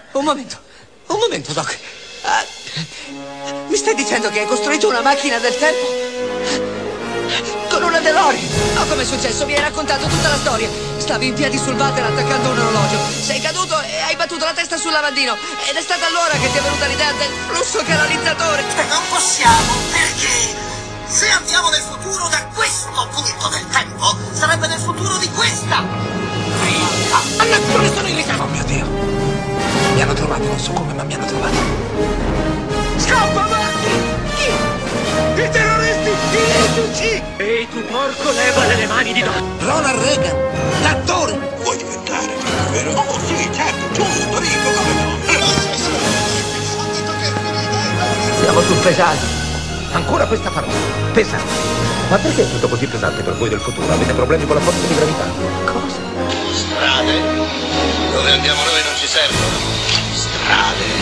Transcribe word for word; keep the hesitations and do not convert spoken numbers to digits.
Un momento, un momento, Doc. Uh, mi stai dicendo che hai costruito una macchina del tempo? Con una DeLorean? No, come è successo? Mi hai raccontato tutta la storia. Stavi in piedi sul water attaccando un orologio. Sei caduto e hai battuto la testa sul lavandino. Ed è stata allora che ti è venuta l'idea del flusso canalizzatore. Non possiamo, perché se andiamo nel futuro da questo punto del tempo, sarebbe nel futuro di questa realtà. Dove sono in ritardo? Oh mio Dio. Mi hanno trovato, non so come, ma mi hanno trovato. Scappa, avanti! Chi? I terroristi! I refugi! Ehi, tu porco, levale le mani di Doc! Ronald Reagan, l'attore! Vuoi diventare, vero? Oh sì, certo, giusto, Rico, come no? Siamo sul pesante. Ancora questa parola. Pesante. Ma perché è tutto così pesante per voi del futuro? Avete problemi con la forza di gravità? Cosa? Strade. Dove andiamo noi non ci servono. Strade.